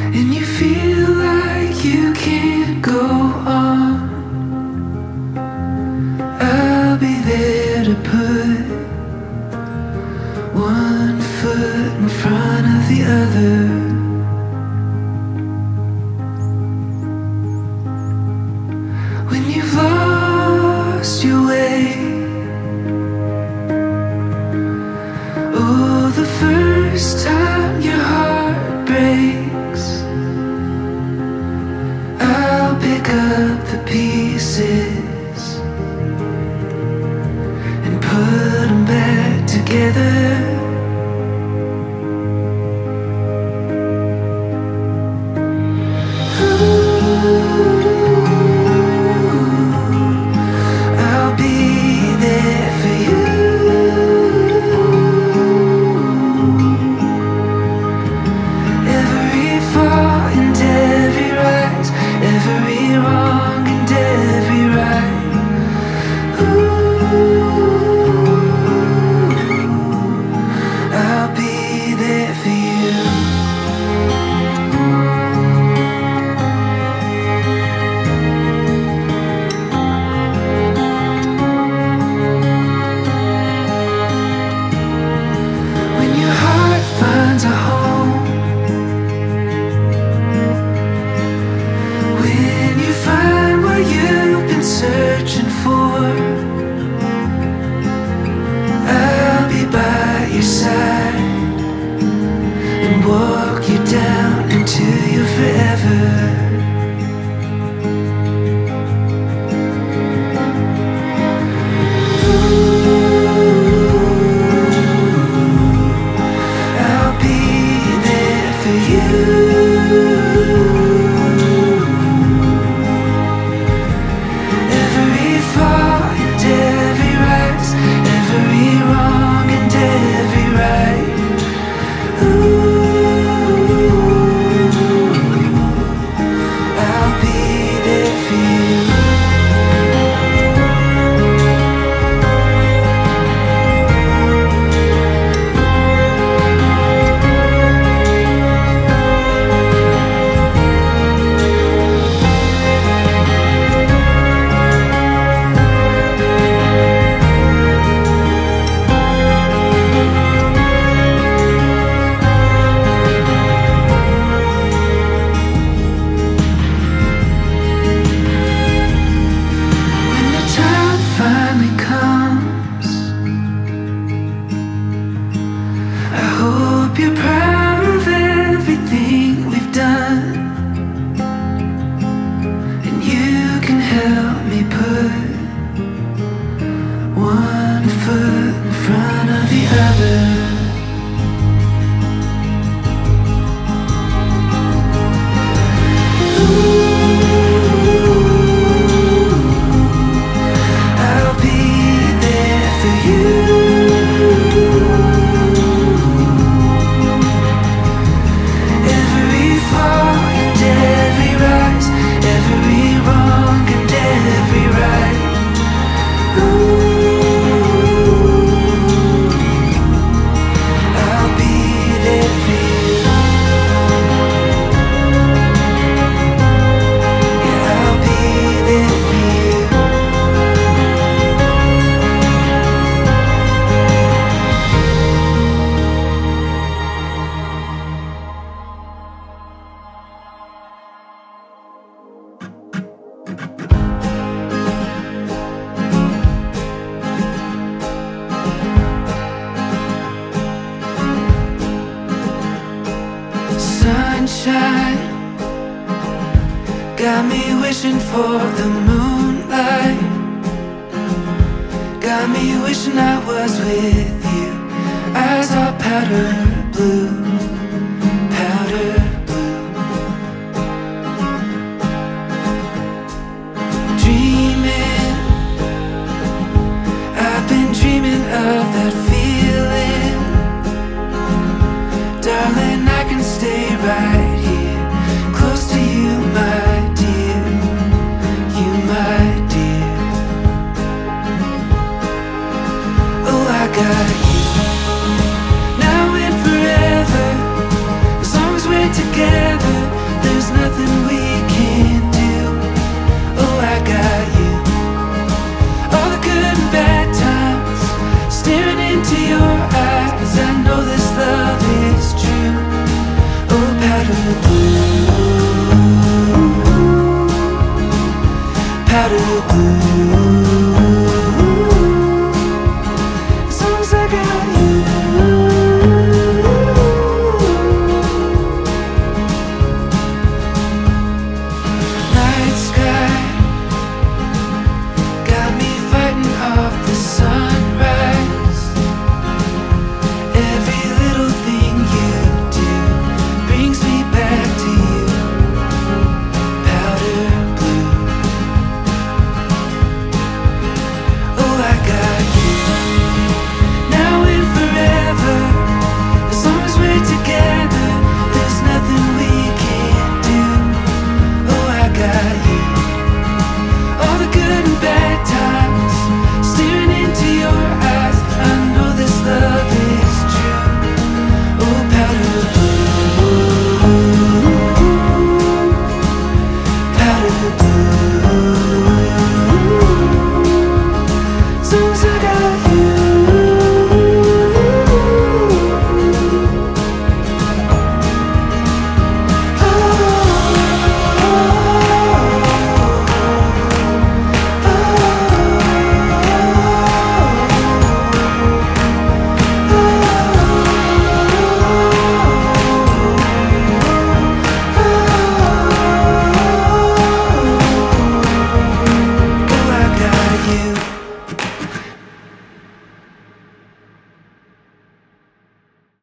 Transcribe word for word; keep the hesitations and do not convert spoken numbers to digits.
and you feel like you can't go on, I'll be there to put one foot in front of the other. When you've lost your way, oh, the first time your heart breaks, I'll pick up the pieces and put them back together. Walk you down into your forever. You're proud of everything we've done, and you can help me put one foot in front of the other. Sunshine got me wishing for the moonlight, got me wishing I was with you. Eyes are powder blue,